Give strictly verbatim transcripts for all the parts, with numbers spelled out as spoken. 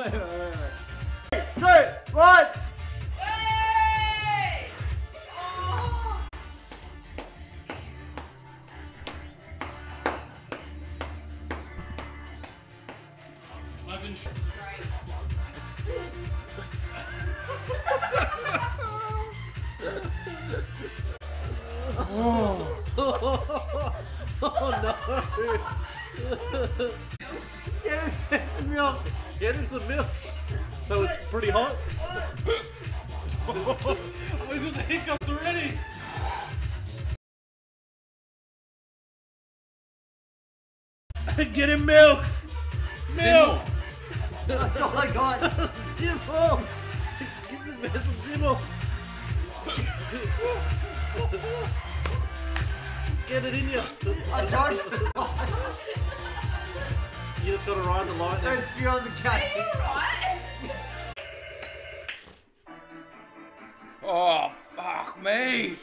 wait, wait, wait. Three, two, one. Hey! Oh! I've been Oh, oh no. Get us some milk. Get him some milk. So it's pretty hot. Oh, he's got the hiccups already. Get him milk. Milk. That's all I got. Zimmo. Give this man some Zimmo. Get it in you. I charged You just gotta ride the lightning. Don't spew on the couch. Are you alright? Oh, fuck me.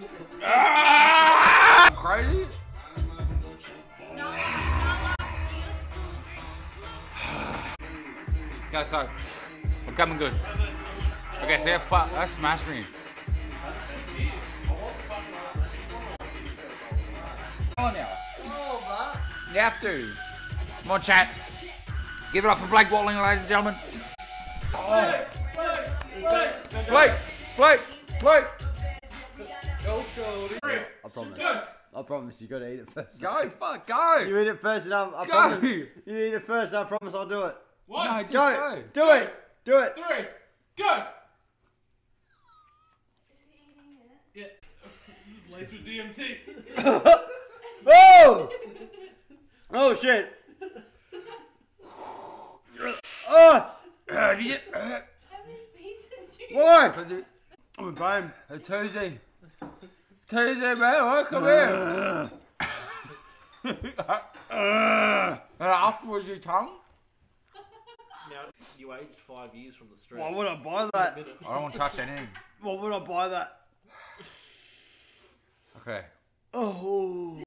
Ah! Crazy? No, no, you just Okay, so I'm coming good. Okay, so that fuck, that smashed me. Come on now. Oh, You have to. Come on, chat. Give it up for Blake Watling, ladies and gentlemen. Oh. Blake, Blake, Blake. Go, Cody. I promise. I promise you gotta eat it first. Go, fuck, go. You eat it first and I'm, I Go. promise. You eat it first and I promise I'll do it. One, No, just Go. go. Do it. Do it. three, go. Yeah. This is laced with D M T. Oh! Oh shit. Oh! Uh, did you? Uh, how many pieces do you Why? was it- I'm in pain. Hey, Tuesday. Tuesday, man. Oh, come here. And afterwards, your tongue? Now, you aged five years from the street. Why would I buy that? I don't want to touch anything. Why would I buy that? Okay. Oh.